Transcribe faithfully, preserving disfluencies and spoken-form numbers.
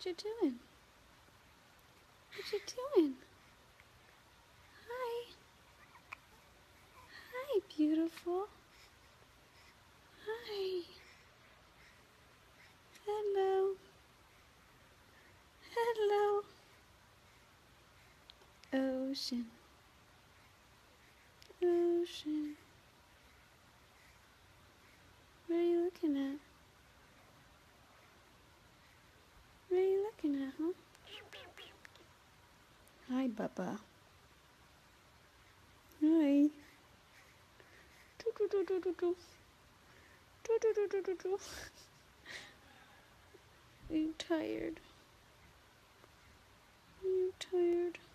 What you doing? What you doing? Hi. Hi, beautiful. Hi. Hello. Hello. Ocean. Ocean. What are you looking at? What are you looking at, huh? Hi, Bubba. Hi. Do do do do do do. Do do do do do do. Are you tired? Are you tired?